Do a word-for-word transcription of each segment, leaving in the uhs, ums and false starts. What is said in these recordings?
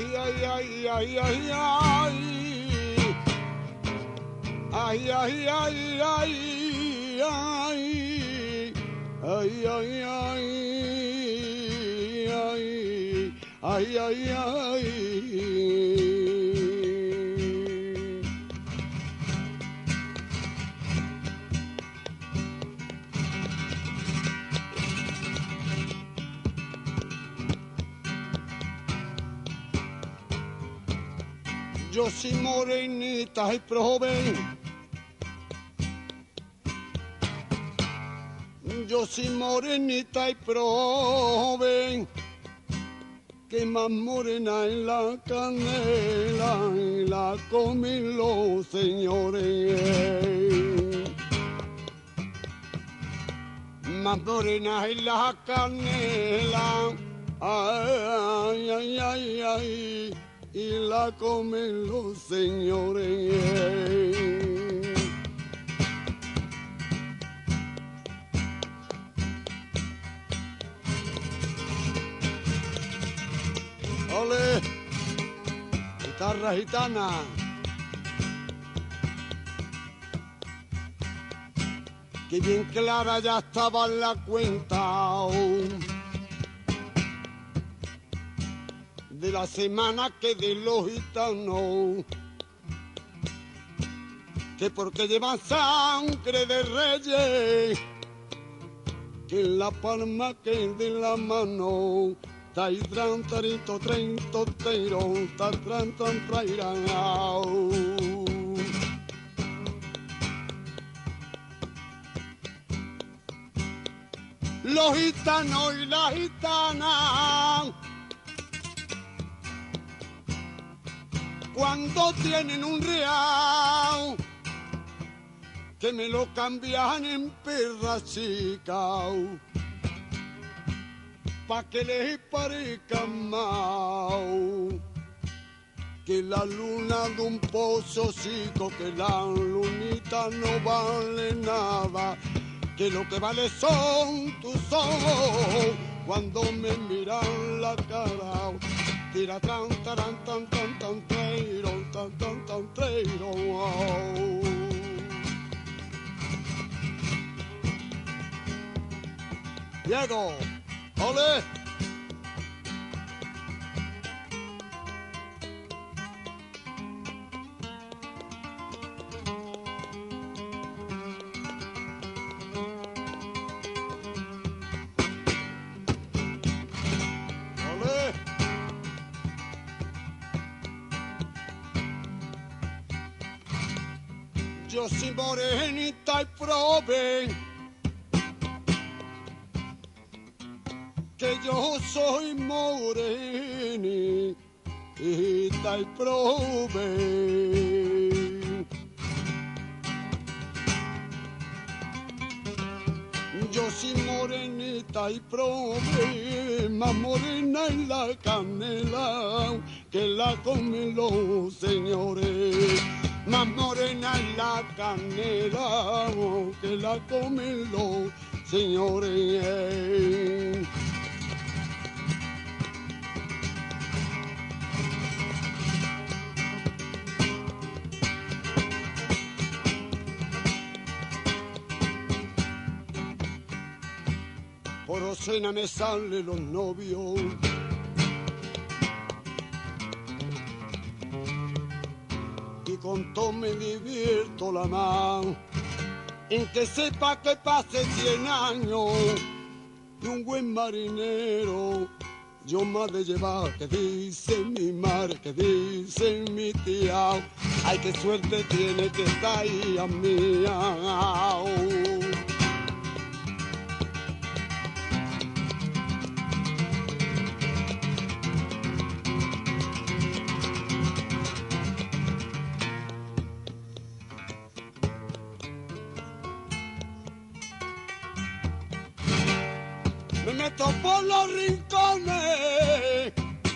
ay, ay, ay, ay, ay, ay. Ay, ay, ay, ay, ay. Ay, ay, ay. Ay, ay, ay. Yo soy morenita y joven. Yo soy morenita y joven. Que más morena en la canela y la comen los señores. Más morena en la canela. Ay, ay, ay, ay. Y la comen los señores. ¡Ole! Guitarra gitana. Que bien clara ya estaba la cuenta de la semana que de los gitanos, que porque llevan sangre de reyes, que en la palma que de la mano, tai tran tarito trento teiro, ta tran tran trairán. Los gitanos y las gitanas, cuando tienen un real, que me lo cambian en perra chica, pa' que les parezca más que la luna de un pozo chico, que la lunita no vale nada, que lo que vale son tus ojos cuando me miran la cara. Tira tan taran tan tan tan treiro, tan tan tan treiro. Diego, ole. Yo soy morenita y prove que yo soy morenita y prove. Yo soy morenita y prove, más morena en la canela que la comen los señores. Más morena en la canela que la comen los señores. Por Ocena me salen los novios, con todo me divierto la mano, en que sepa que pase cien años y un buen marinero yo más de llevar, que dice mi madre, que dice mi tía, ay qué suerte tiene que estar ahí a mí. Me meto por los rincones,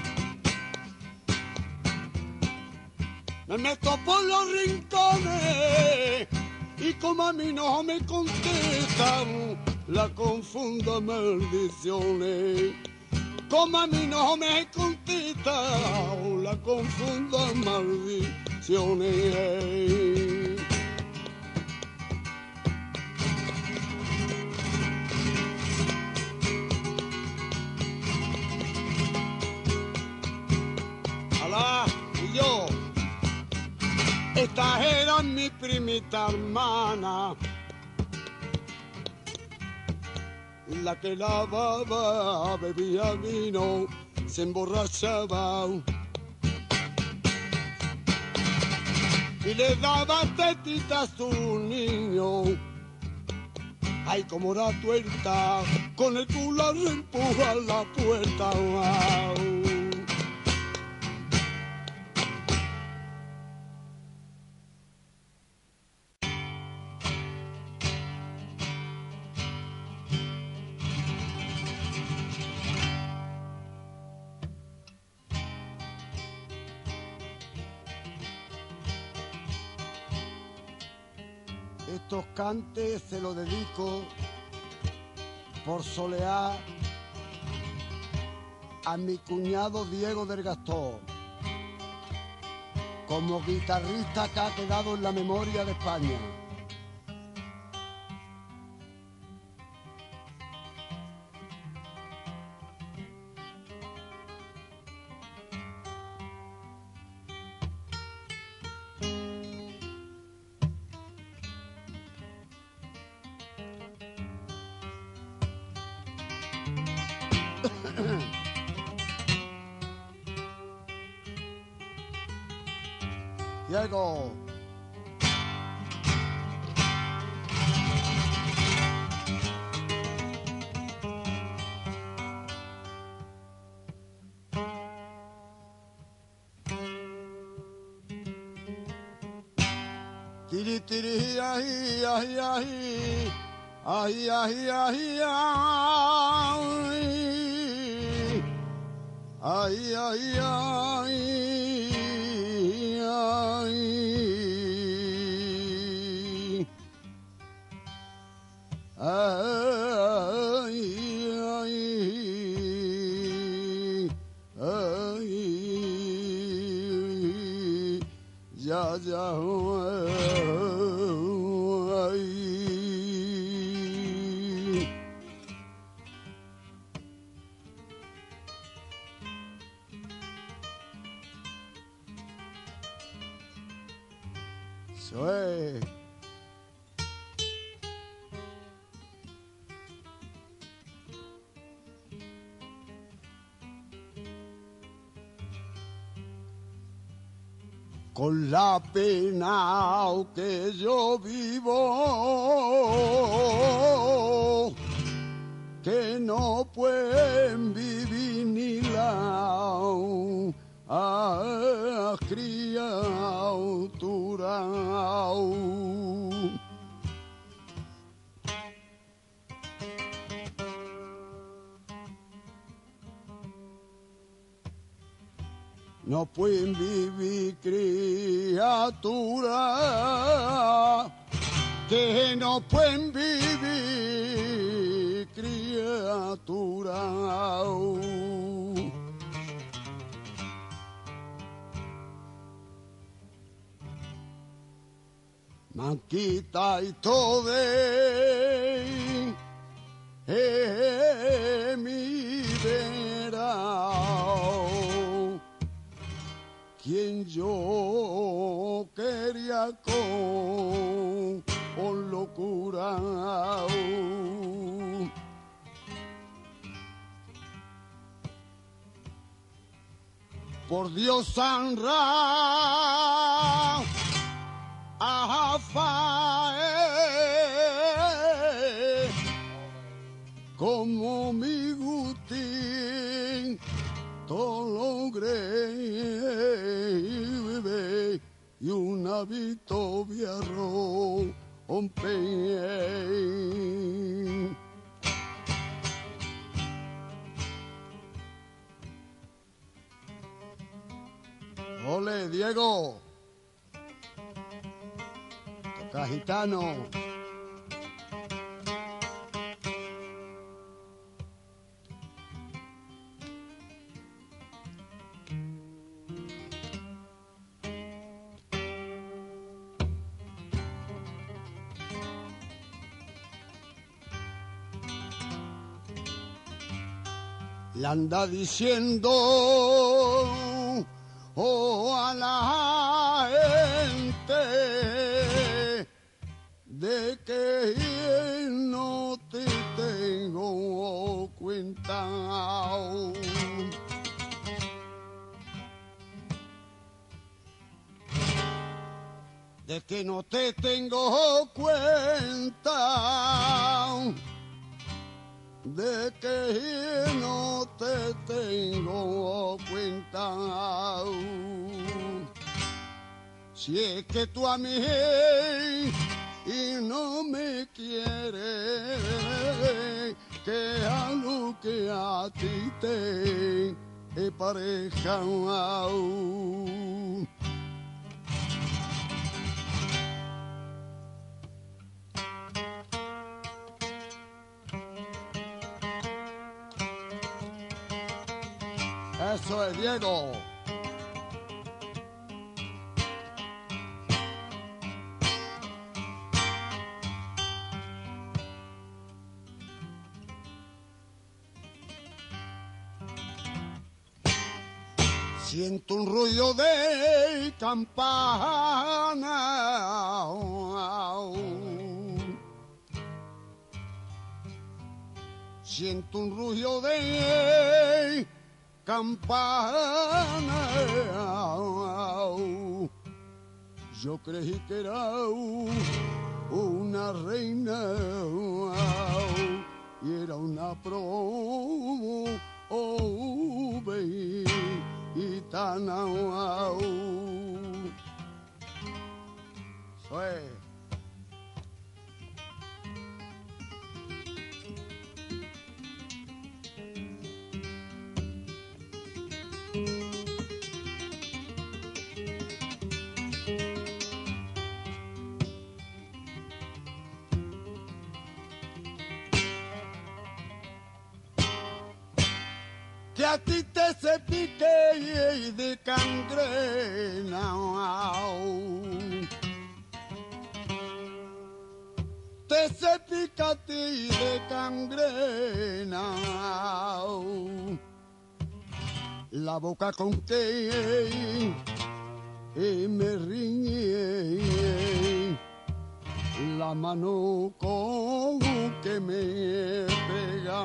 me meto por los rincones, y como a mí no me contestan, la confundo maldiciones. como a mí no me conquista, la confundo en maldiciones. Alá y yo, esta era mi primita hermana, la que lavaba, bebía vino, se emborrachaba y le daba tetitas a su niño. Ay, como era tuerta, con el culo le empuja la puerta. Wow. Estos cantes se los dedico por solear a mi cuñado Diego del Gastón, como guitarrista que ha quedado en la memoria de España. Diego. Tiri tiri ay ay ay ay ay ay ay ay ay ay ya ya soy con la pena que yo vivo, que no pueden vivir ni la ah, criatura. No pueden vivir criatura, que no pueden vivir criatura. Manquita y todo eh, mi verao, quien yo quería con, con locura. Por Dios sanra a Rafael, como mi Gutín, todo logré y una victoria rompe. Ole, Diego. Toca gitano. le anda diciendo oh, a la gente de que no te tengo cuenta. De que no te tengo cuenta, de que no te tengo cuenta. Si es que tú a mí y no me quieres, que a lo que a ti te pareja. Eso es, Diego. Siento un ruido de campana. Siento un ruido de campana. Yo creí que era una reina y era una proveitana. Soy que a ti te se pique de cangrena, te se pica a ti de cangrena, la boca con que me riñe, la mano con que me pega.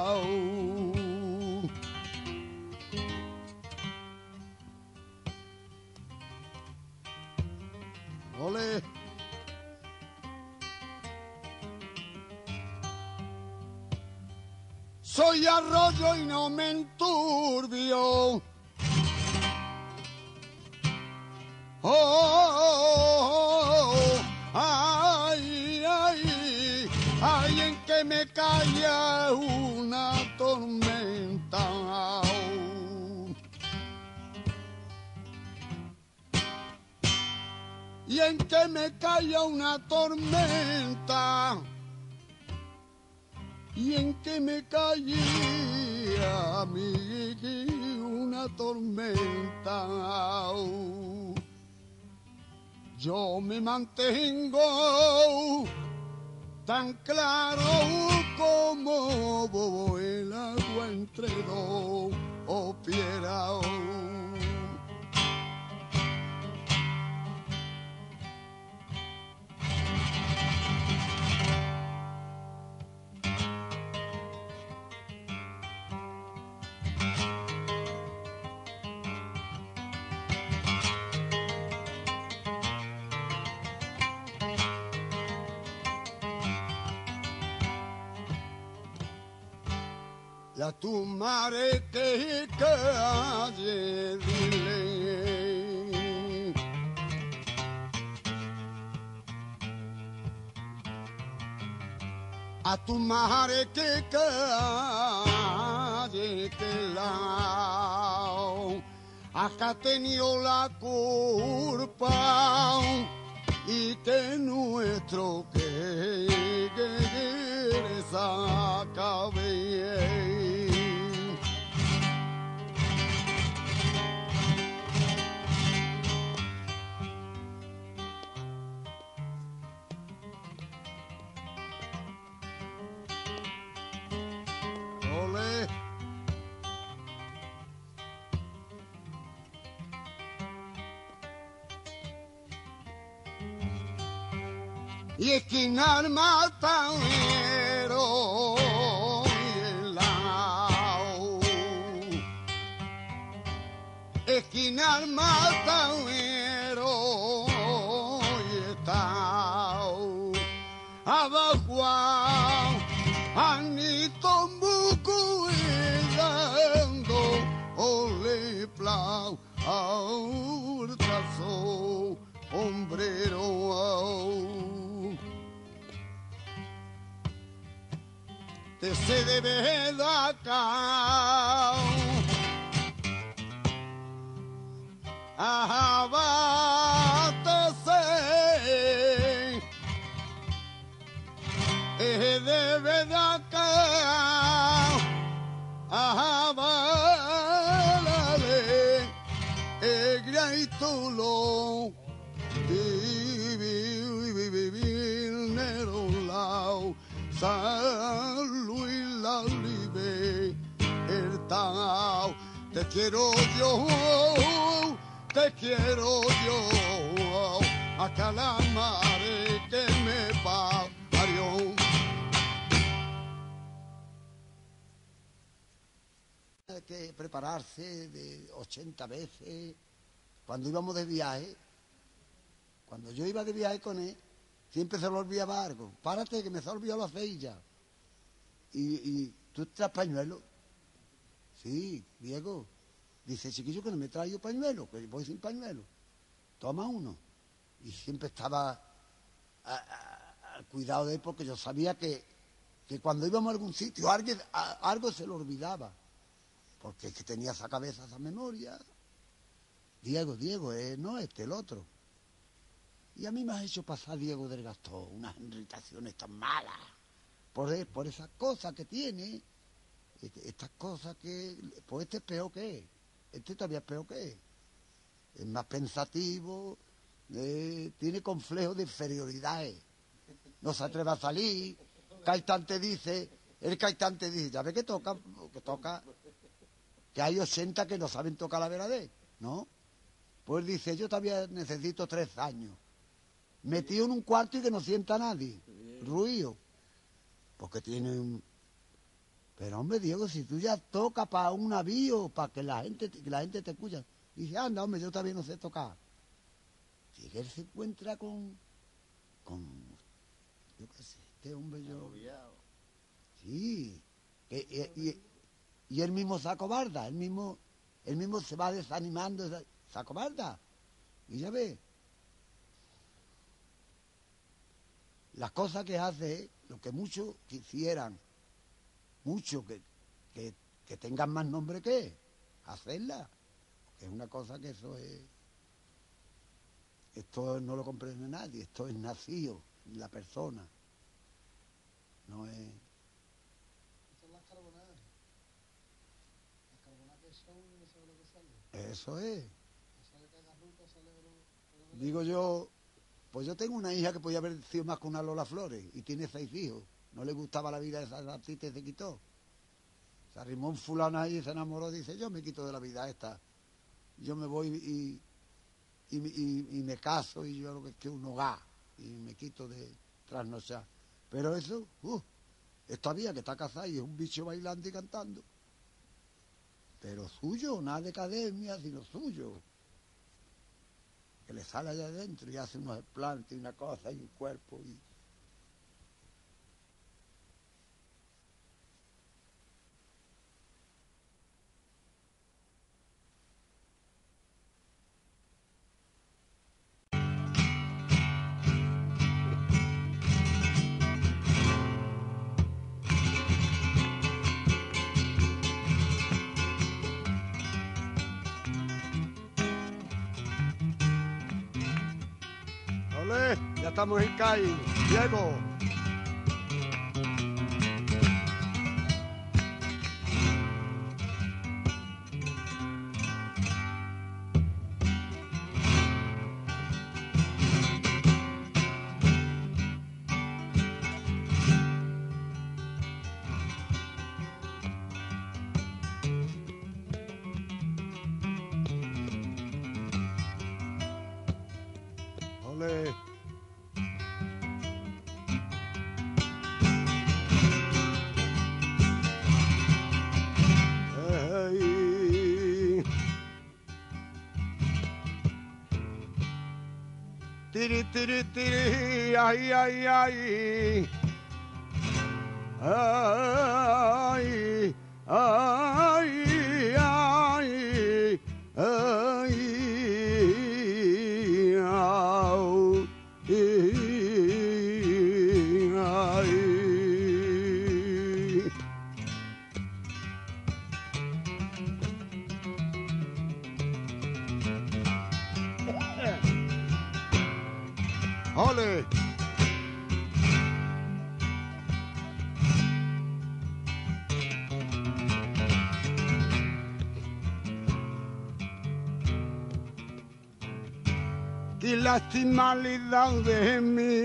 Ole. Soy arroyo y no me enturbio. Oh, oh, oh, ay, ay, ay, en que me calla una tormenta. Y en que me calla una tormenta, y en que me calle a mí una tormenta. Yo me mantengo tan claro como el agua entre dos piedras. La tu madre que calle dile a tu madre que calle que la acá tenido la culpa y que nuestro que que acabe. y esquinar matadero y helao. Esquinar matadero y estao. Abajo Anito Mucu y dando ole plau aurtazo hombrero. Te se debe de acá. Abátese, eh, debe de acá. Abálale, eh, graitulo, vivir nero lao. San Luis la libe, el tao. Te quiero yo, te quiero yo, acá la madre que me parió. Hay que prepararse de ochenta veces. Cuando íbamos de viaje, cuando yo iba de viaje con él, siempre se lo olvidaba algo. Párate, que me se ha olvidado la ceilla. Y, y tú traes pañuelo. Sí, Diego. Dice, chiquillo, que no me traigo pañuelo, que voy sin pañuelo. Toma uno. Y siempre estaba al cuidado de él, porque yo sabía que, que cuando íbamos a algún sitio, alguien, a, algo se lo olvidaba. Porque es que tenía esa cabeza, esa memoria. Diego, Diego, eh, no este, el otro. Y a mí me has hecho pasar, Diego del Gastón, unas irritaciones tan malas. Por, por esas cosas que tiene. Este, estas cosas que... Pues este es peor que él. Este todavía es peor que él. Es más pensativo, eh, tiene complejo de inferioridad. Eh. No se atreve a salir. Caitán te dice, el Caitán te dice, ya ve que toca, que toca, que hay ochenta que no saben tocar la veradez, ¿no? Pues dice, yo todavía necesito tres años. Metido en un cuarto y que no sienta a nadie. Ruido. Porque tiene un... Pero hombre, Diego, si tú ya tocas para un navío, para que la gente, que la gente te escucha. Dice, anda, hombre, yo también no sé tocar. Si él se encuentra con... con... yo qué sé, este hombre yo... Sí. Y, y, y, y él mismo se acobarda, él mismo, él mismo se va desanimando, se acobarda. Y ya ve. Las cosas que hace, lo que muchos quisieran, muchos que, que, que tengan más nombre que él, hacerla. Porque es una cosa que eso es... Esto no lo comprende nadie, esto es nacido en la persona. No es... Estas son las carbonadas. Las carbonadas que son, no sé lo que sale. Eso es. Sale cada ruta, sale oro. Digo yo, pues yo tengo una hija que podía haber sido más que una Lola Flores y tiene seis hijos. No le gustaba la vida de esa artista y se quitó. Se arrimó un fulano ahí y se enamoró. Dice, yo me quito de la vida esta. Yo me voy y, y, y, y me caso y yo lo que es que un hogar. Y me quito de trasnochar. Pero eso, uh, es todavía que está casada y es un bicho bailando y cantando. Pero suyo, nada de academia, sino suyo. Que le sale allá adentro y hace unos plantas y una cosa y un cuerpo y... ¡Olé! Ya estamos en C A I, Diego. Olé. tiri, tiri, tiri, ay, ay, ay. Ay, ay, ay, ay, au, ay. ¡Ole! ¡Qué lastimalidad de mí!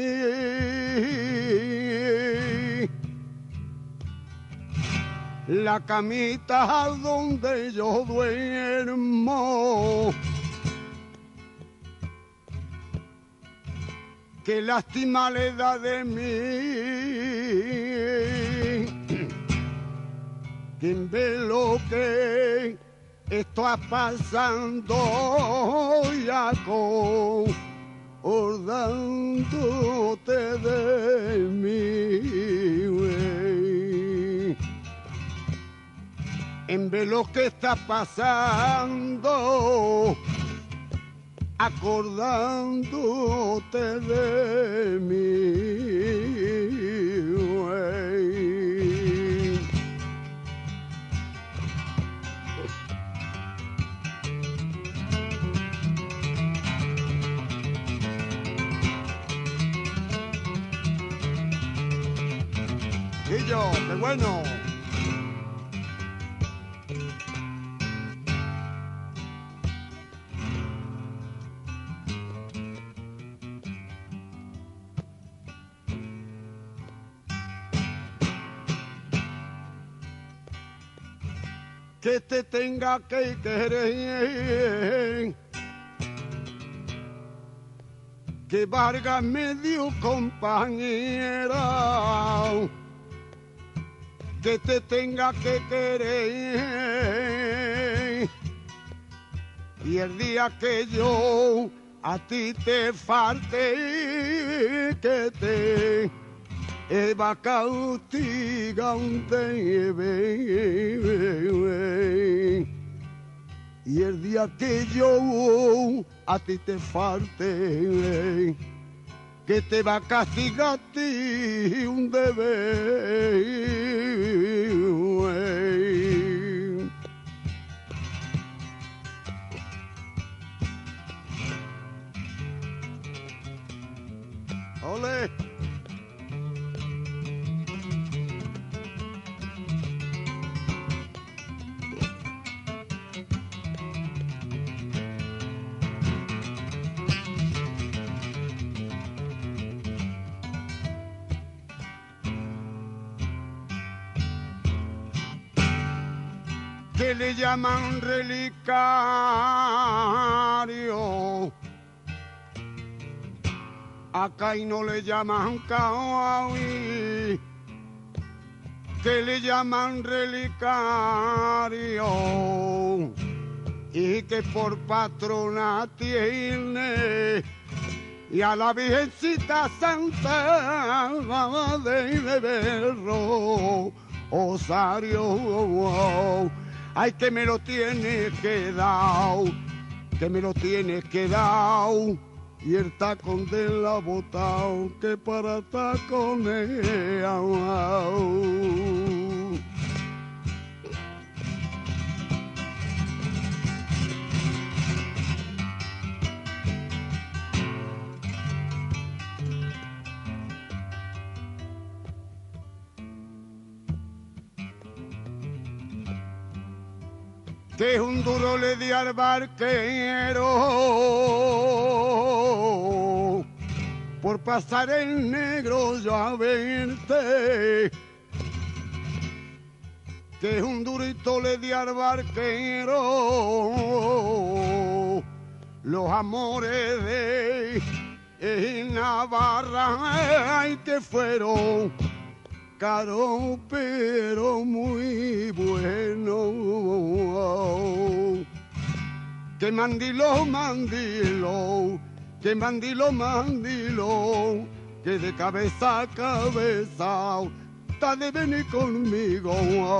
La camita donde yo duermo. Qué lástima le da de mí, quien ve lo que está pasando y acordándote de mí, wey. En ver lo que está pasando, acordándote de mí, wey. Y yo, qué bueno. Que te tenga que querer, que Vargas me dio compañera, que te tenga que querer, y el día que yo a ti te falte, que te Eva castigante, y el día que yo a ti te falte, que te va a castigar a ti un deber. ¡Ole! Que le llaman relicario, acá y no le llaman kawaii, que le llaman relicario, y que por patrona tiene, y a la Virgencita Santa de Berro Osario. Ay, que me lo tienes que dar, que me lo tienes que dar, y el tacón de la botao, que para taconea. Que es un duro le di al barquero por pasar el negro yo a verte, que es un durito le di al barquero los amores de Navarra, y que fueron caro pero muy bueno, que mandilo, mandilo, que mandilo, mandilo, que de cabeza a cabeza está de venir conmigo.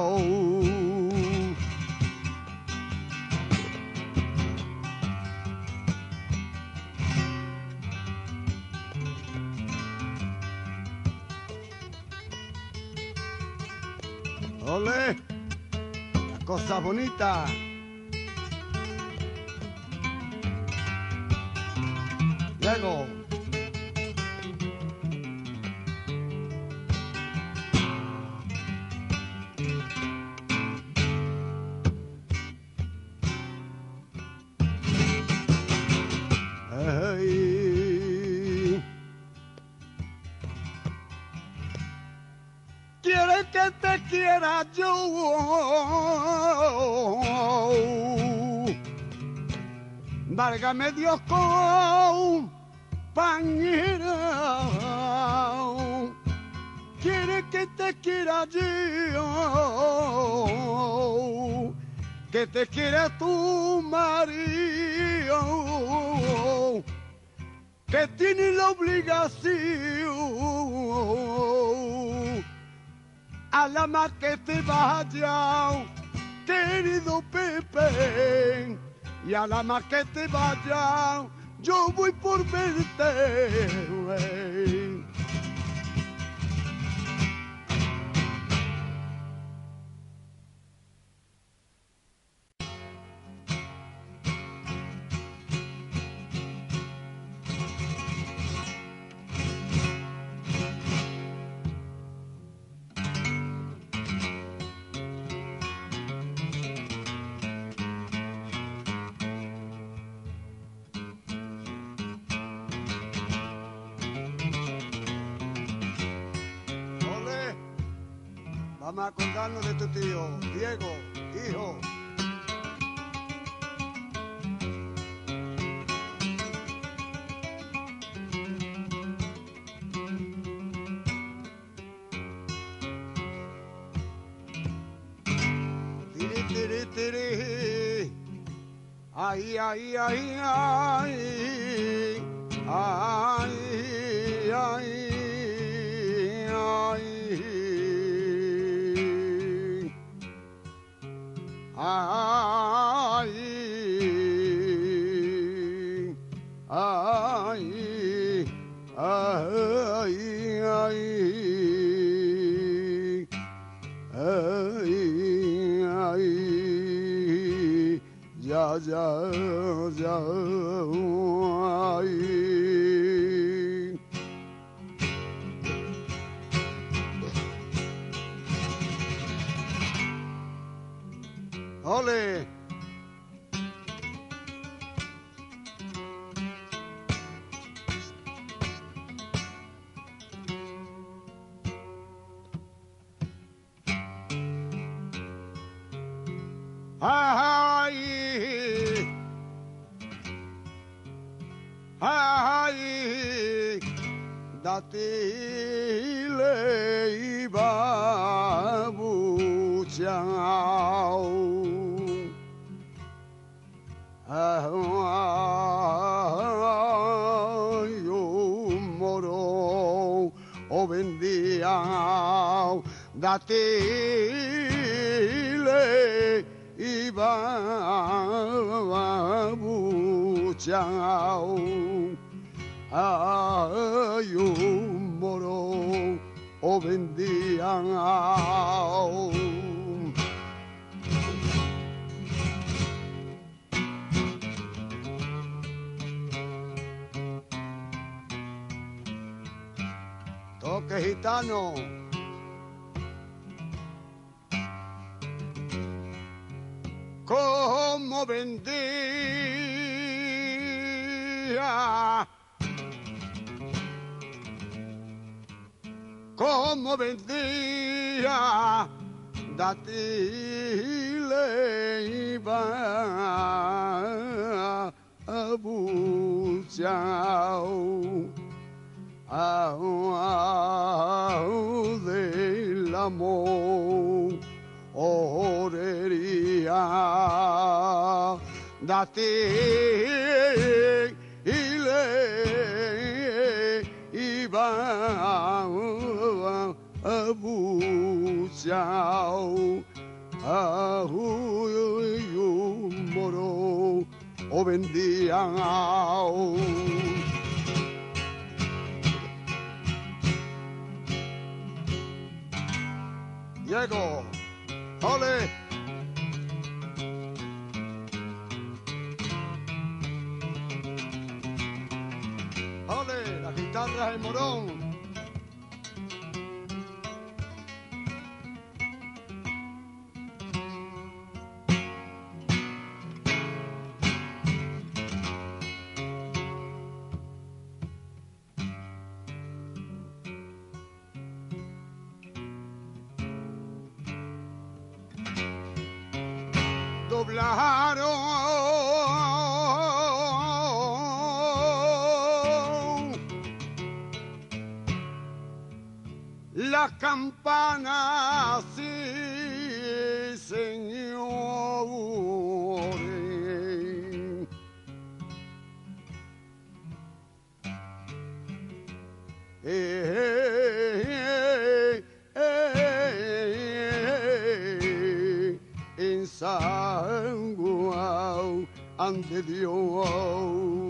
Ole, la cosa bonita. Luego. Hey. ¿Quieres que te quiera yo? Válgame Dios compañera. ¿Quieres que te quiera yo? Que te quiera tu marido, que tiene la obligación a la más que te vaya, querido Pepe, y a la más que te vaya, yo voy por verte. Vamos a acordarnos de tu tío, Diego, hijo. Tiri, tiri, tiri. Ay, ay, ay, ay. Ay, ay, ay. Ay, ay, ay, ay, ay, ay, ya, ya, ya, ay. Ole. Ay, ay, datile iba buchao. Ay, un moro o vendía, datile iba buchao. Ay, un moro o vendía. Toque gitano. Como vendía, como vendía, datile iba a buchao. Au del amor, orería, date y le iba a bucear a un moro o vendían Diego, ole. Ole, la guitarra del morón. Doblaron las campanas, sí, señores. Eh, eh, eh, en San Juan ante Dios.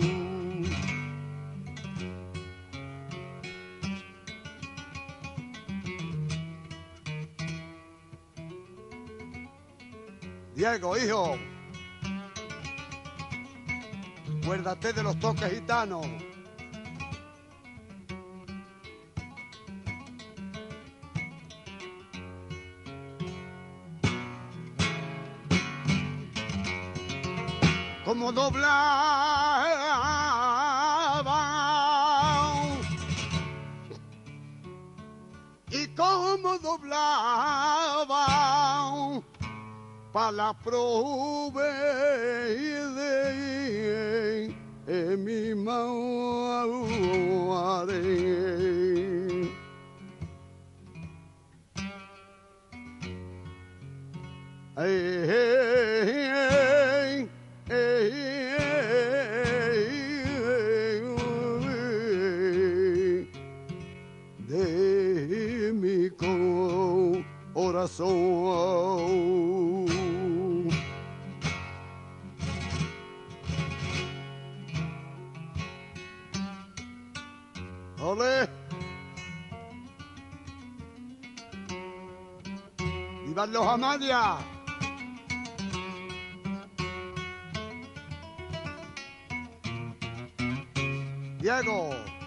Diego, hijo, acuérdate de los toques gitanos. Como doblaban y como doblaban para la prove de en mi madre. Hey, hey, hey, hey, de mi corazón. Ole. ¡Vivan los Amalia! Diego.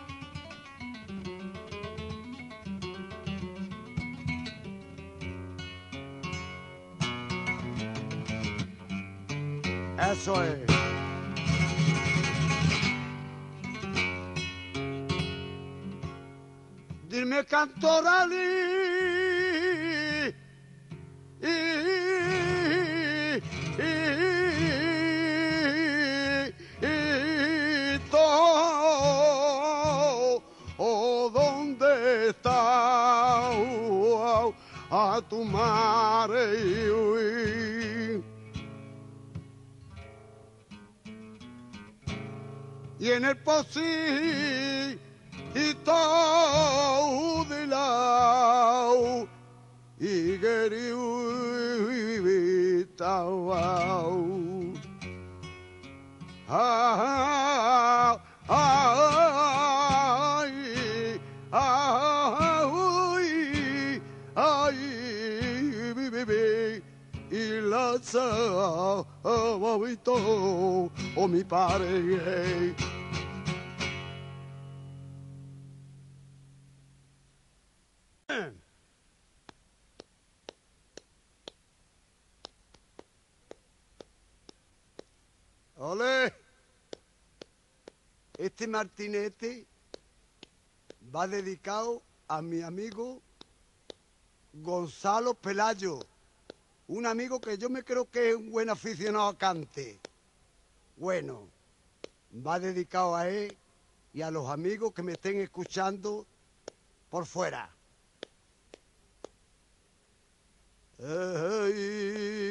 Eso es. Dime cantorali y, y, y, y todo, oh, ¿dónde está oh, a tu madre? Y en el pocillo y todo de lado y querida ah, ay, ay, ay, y la sabavito o mi padre. Ole, este martinete va dedicado a mi amigo Gonzalo Pelayo, un amigo que yo me creo que es un buen aficionado a cante. Bueno, va dedicado a él y a los amigos que me estén escuchando por fuera.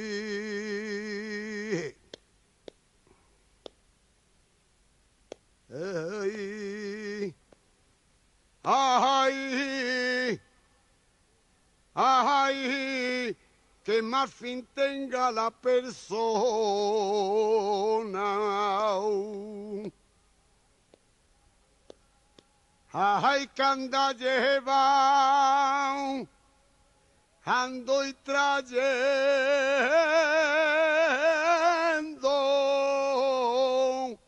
Hey, Ay, ay, ay, que más fin tenga la persona. Ay, que anda lleva, ando y trayendo,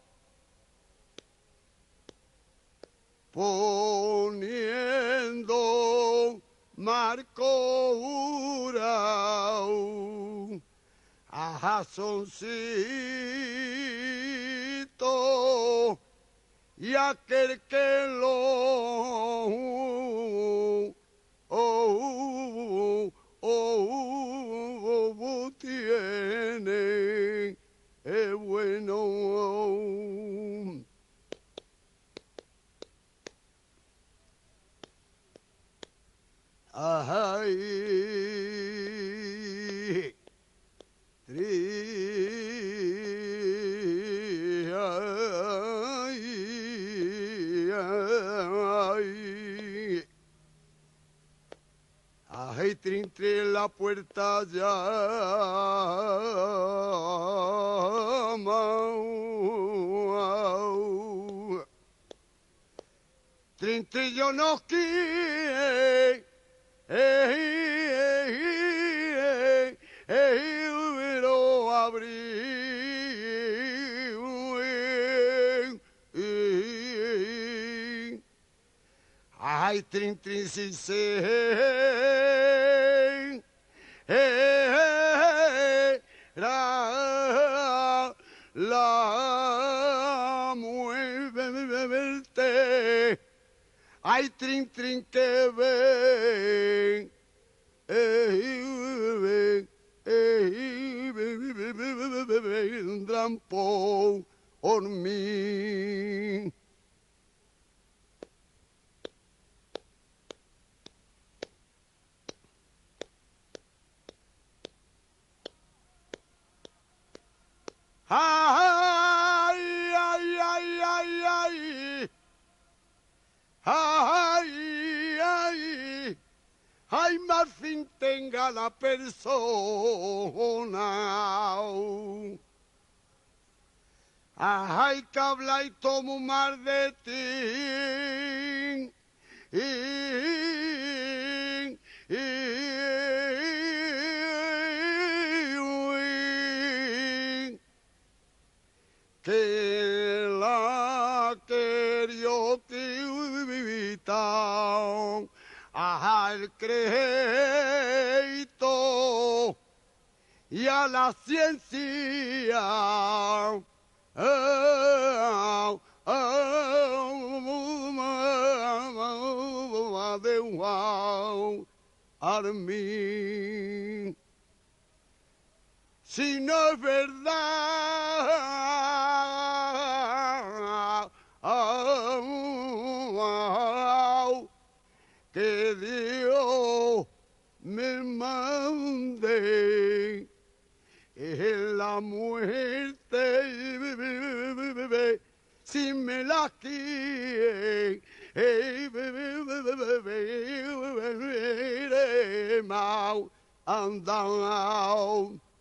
poniendo marco urao, a jazoncito, y aquel que lo oh, oh, oh, tiene es bueno. Ay, tri, ay, ay, ay, trin, trin, la puerta llama. Trin, trin, yo no quiero. Hey, hey, hey, hey, lo abrí. Ay, trin, trin, si se. Hey, la, la muerte. Ay, trin, trin, que ven, ey, ven, ey, vendrán por mí. Ay, ay, ay, ay, ay. Ay, ay, ay, más fin tenga la persona. Ay, que habla y tomo mar de ti. Y, y, y, que la querió al crédito y a la ciencia. Oh, oh, de wow, Armin. Si no es verdad, oh, que Dios me mande en la muerte, si me la quiere, andado.